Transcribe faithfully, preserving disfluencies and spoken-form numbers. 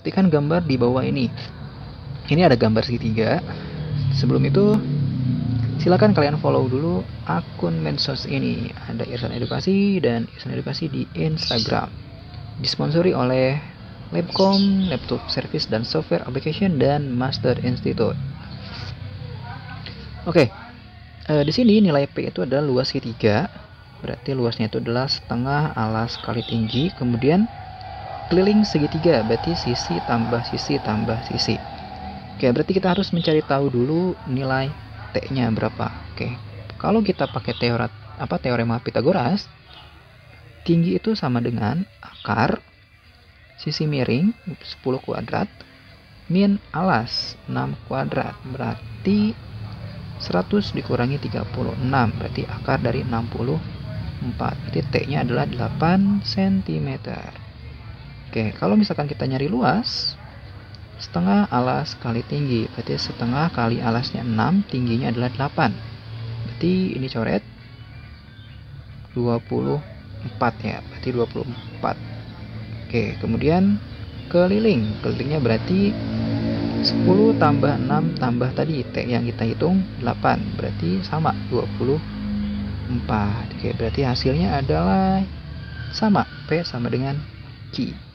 perhatikan gambar di bawah ini. Ini ada gambar segitiga. Sebelum itu, silakan kalian follow dulu akun medsos ini. Ada Irsan Edukasi dan Irsan Edukasi di Instagram. Disponsori oleh Labcom, Laptop Service dan Software Application, dan Master Institute. Oke, eh, di sini nilai P itu adalah luas segitiga. Berarti luasnya itu adalah setengah alas kali tinggi. Kemudian keliling segitiga, berarti sisi tambah sisi tambah sisi. Oke, berarti kita harus mencari tahu dulu nilai T-nya berapa. Oke, kalau kita pakai teori apa teorema Pythagoras, tinggi itu sama dengan akar sisi miring sepuluh kuadrat min alas enam kuadrat, berarti seratus dikurangi tiga puluh enam, berarti akar dari enam puluh empat. Berarti T-nya adalah delapan sentimeter. Oke, kalau misalkan kita nyari luas, setengah alas kali tinggi, berarti setengah kali alasnya enam, tingginya adalah delapan. Berarti ini coret dua puluh empat ya, berarti dua puluh empat. Oke, kemudian keliling. Kelilingnya berarti sepuluh tambah enam tambah tadi T yang kita hitung delapan, berarti sama dua puluh empat. Oke, berarti hasilnya adalah sama, P sama dengan Q.